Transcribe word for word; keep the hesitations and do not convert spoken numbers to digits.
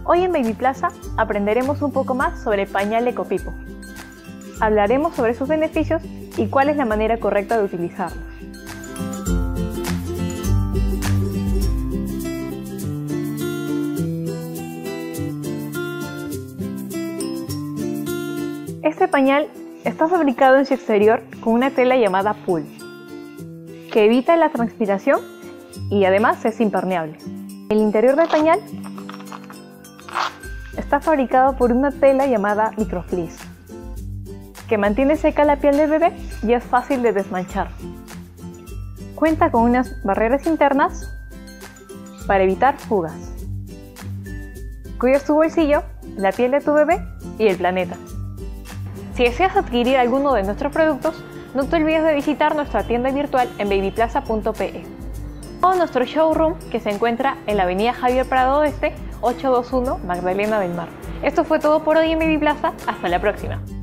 Hoy en Baby Plaza aprenderemos un poco más sobre el pañal Ecopipo. Hablaremos sobre sus beneficios y cuál es la manera correcta de utilizarlos. Este pañal está fabricado en su exterior con una tela llamada Pool, que evita la transpiración y además es impermeable. El interior del pañal está fabricado por una tela llamada Microfleece, que mantiene seca la piel del bebé y es fácil de desmanchar. Cuenta con unas barreras internas para evitar fugas. Cuidas tu bolsillo, la piel de tu bebé y el planeta. Si deseas adquirir alguno de nuestros productos, no te olvides de visitar nuestra tienda virtual en baby plaza punto pe e o nuestro showroom que se encuentra en la avenida Javier Prado Oeste, ochocientos veintiuno, Magdalena del Mar. Esto fue todo por hoy en Baby Plaza. Hasta la próxima.